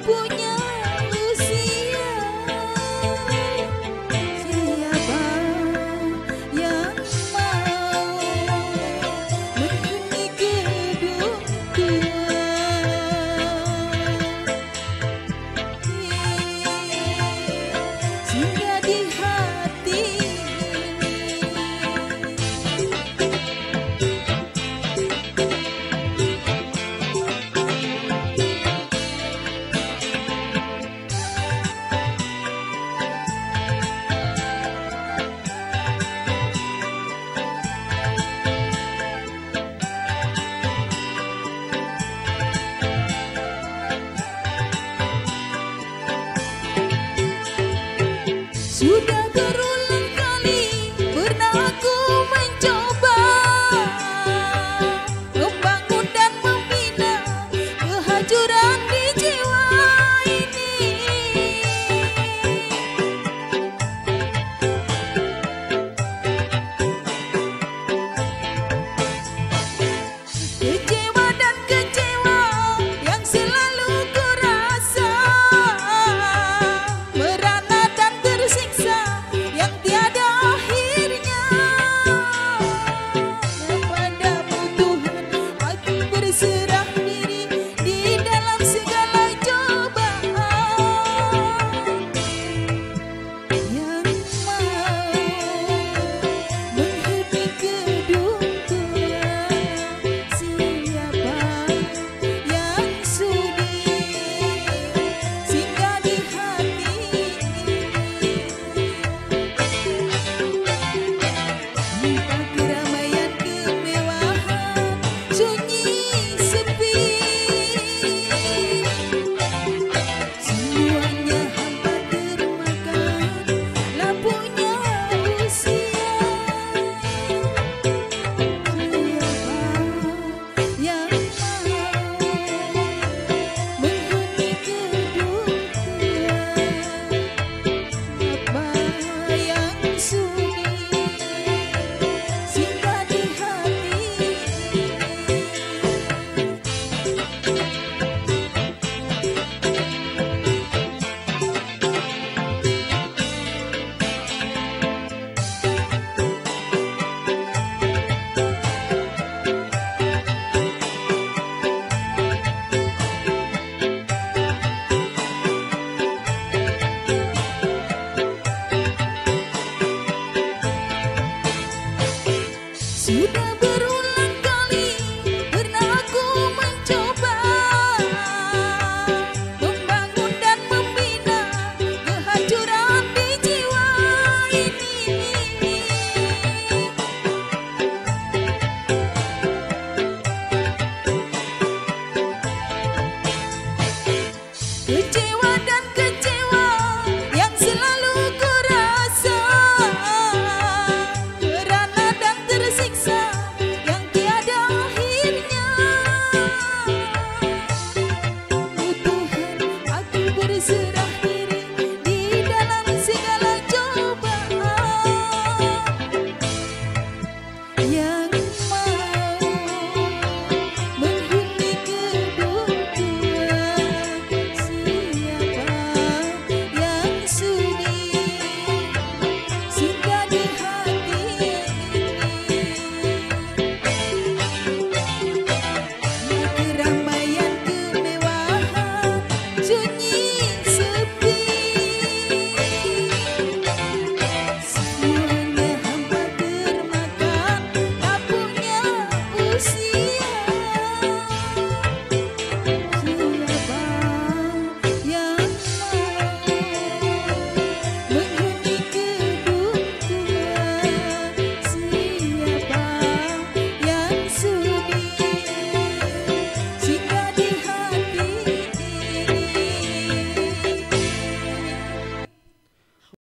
punya usia. Siapa yang mau menghuni gedung tua? Singgah di hati sudah berulang kali pernah aku mencoba membangun dan membina kehancuran di jiwa ini. Kecewa dan kecewa yang selalu kurasa, merana dan tersiksa yang tiada akhirnya. Kepadamu Tuhan aku berserah diri di dalam segala cobaan. Yang mau menghuni gedung tua, siapa yang sudi singgah di hati ini? Tanpa keramaian kemewahan, sunyi sepi, semuanya hampa termakan lampunya usia. Siapa yang mau menghuni gedung tua? Siapa yang sudi singgah di hati ini? Sudah berulang kali pernah aku mencoba membangun dan membina kehancuran di jiwa ini. Kecewa dan kecewa yang selalu kurasa, merana dan tersiksa yang tiada akhirnya. Oh Tuhan, aku berserah